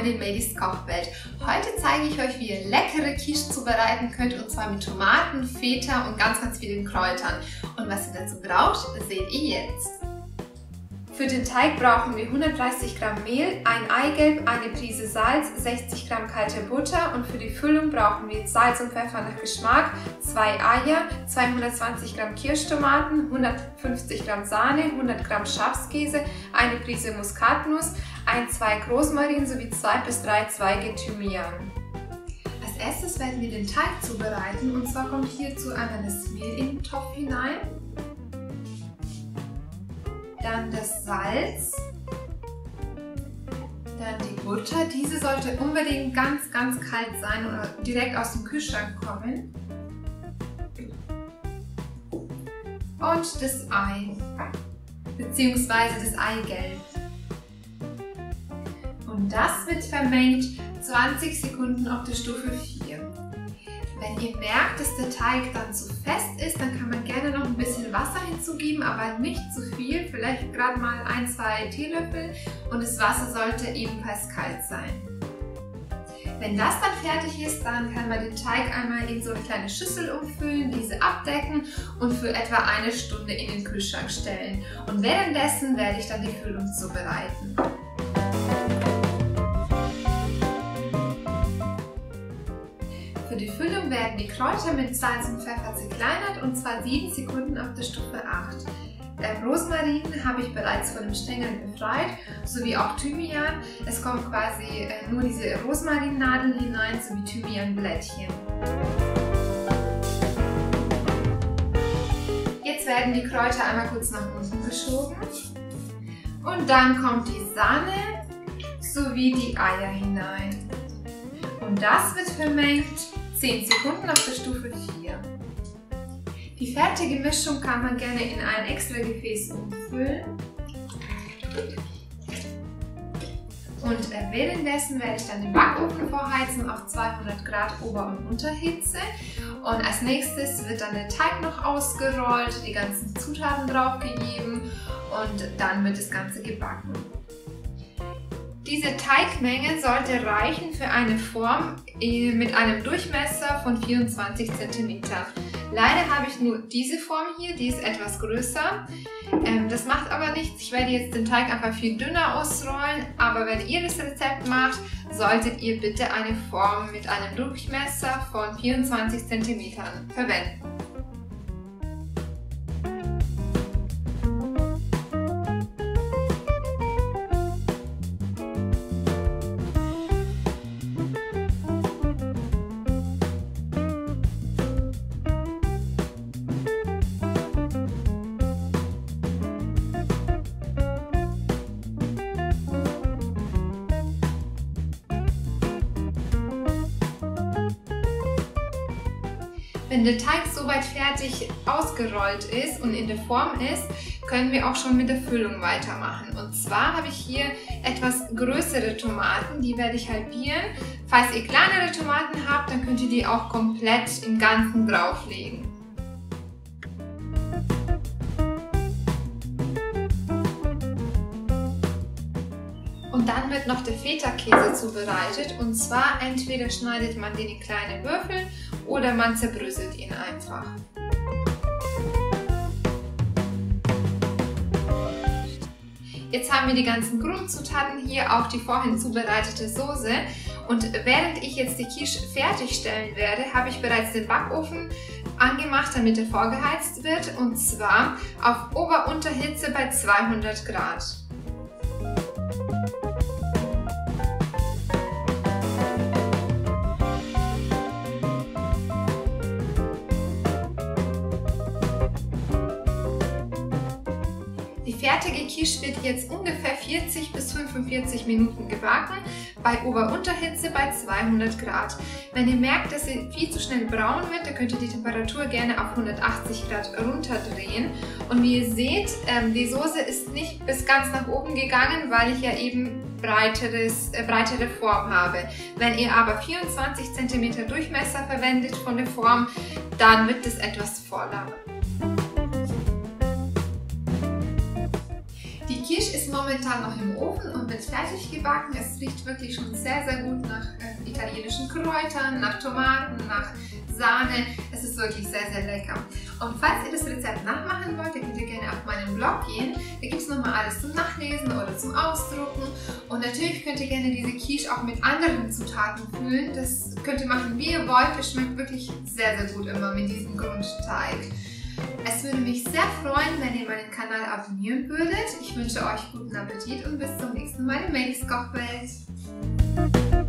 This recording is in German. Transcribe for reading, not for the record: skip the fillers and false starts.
willkommen in Melys Kochwelt. Heute zeige ich euch, wie ihr leckere Quiche zubereiten könnt, und zwar mit Tomaten, Feta und ganz vielen Kräutern. Und was ihr dazu braucht, seht ihr jetzt. Für den Teig brauchen wir 130 Gramm Mehl, ein Eigelb, eine Prise Salz, 60 Gramm kalte Butter und für die Füllung brauchen wir Salz und Pfeffer nach Geschmack, 2 Eier, 220 Gramm Kirschtomaten, 150 Gramm Sahne, 100 Gramm Schafskäse, eine Prise Muskatnuss, ein Zweig Rosmarin sowie 2 bis 3 Zweige Thymian. Als erstes werden wir den Teig zubereiten, und zwar kommt hierzu einmal das Mehl in den Topf hinein. Dann das Salz, dann die Butter. Diese sollte unbedingt ganz kalt sein oder direkt aus dem Kühlschrank kommen. Und das Ei, beziehungsweise das Eigelb. Und das wird vermengt 20 Sekunden auf der Stufe 4. Wenn ihr merkt, dass der Teig dann zu fest ist, dann kann man gerne noch ein bisschen Wasser hinzugeben, aber nicht zu viel, vielleicht gerade mal 1-2 Teelöffel, und das Wasser sollte ebenfalls kalt sein. Wenn das dann fertig ist, dann kann man den Teig einmal in so eine kleine Schüssel umfüllen, diese abdecken und für etwa 1 Stunde in den Kühlschrank stellen. Und währenddessen werde ich dann die Füllung zubereiten. Für die Füllung werden die Kräuter mit Salz und Pfeffer zerkleinert, und zwar 7 Sekunden auf der Stufe 8. Rosmarin habe ich bereits von den Stängeln befreit, sowie auch Thymian. Es kommen quasi nur diese Rosmarinnadeln hinein, sowie Thymianblättchen. Jetzt werden die Kräuter einmal kurz nach unten geschoben. Und dann kommt die Sahne sowie die Eier hinein. Und das wird vermengt 10 Sekunden auf der Stufe 4. Die fertige Mischung kann man gerne in ein extra Gefäß umfüllen. Und währenddessen werde ich dann den Backofen vorheizen auf 200 Grad Ober- und Unterhitze. Und als nächstes wird dann der Teig noch ausgerollt, die ganzen Zutaten draufgegeben und dann wird das Ganze gebacken. Diese Teigmenge sollte reichen für eine Form mit einem Durchmesser von 24 cm. Leider habe ich nur diese Form hier, die ist etwas größer. Das macht aber nichts, ich werde jetzt den Teig einfach viel dünner ausrollen, aber wenn ihr das Rezept macht, solltet ihr bitte eine Form mit einem Durchmesser von 24 cm verwenden. Wenn der Teig soweit fertig ausgerollt ist und in der Form ist, können wir auch schon mit der Füllung weitermachen. Und zwar habe ich hier etwas größere Tomaten, die werde ich halbieren. Falls ihr kleinere Tomaten habt, dann könnt ihr die auch komplett im Ganzen drauflegen. Und dann wird noch der Feta-Käse zubereitet, und zwar entweder schneidet man den in kleine Würfel oder man zerbröselt ihn einfach. Jetzt haben wir die ganzen Grundzutaten hier, auch die vorhin zubereitete Soße, und während ich jetzt die Quiche fertigstellen werde, habe ich bereits den Backofen angemacht, damit er vorgeheizt wird, und zwar auf Ober-Unterhitze bei 200 Grad. Die fertige Quiche wird jetzt ungefähr 40 bis 45 Minuten gebacken, bei Ober-Unterhitze bei 200 Grad. Wenn ihr merkt, dass sie viel zu schnell braun wird, dann könnt ihr die Temperatur gerne auf 180 Grad runterdrehen. Und wie ihr seht, die Soße ist nicht bis ganz nach oben gegangen, weil ich ja eben breitere Form habe. Wenn ihr aber 24 cm Durchmesser verwendet von der Form, dann wird es etwas voller. Die Quiche ist momentan noch im Ofen und wird fertig gebacken. Es riecht wirklich schon sehr, sehr gut nach italienischen Kräutern, nach Tomaten, nach Sahne. Es ist wirklich sehr, sehr lecker. Und falls ihr das Rezept nachmachen wollt, dann könnt ihr gerne auf meinen Blog gehen. Da gibt es nochmal alles zum Nachlesen oder zum Ausdrucken. Und natürlich könnt ihr gerne diese Quiche auch mit anderen Zutaten füllen. Das könnt ihr machen, wie ihr wollt. Es schmeckt wirklich sehr, sehr gut immer mit diesem Grundteig. Es würde mich sehr freuen, wenn ihr meinen Kanal abonnieren würdet. Ich wünsche euch guten Appetit und bis zum nächsten Mal in Mellies Kochwelt.